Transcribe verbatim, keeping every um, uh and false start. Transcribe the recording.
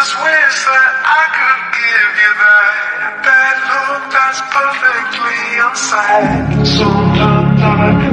just wish that I could give you that, that look that's perfectly unsaid. Sometimes I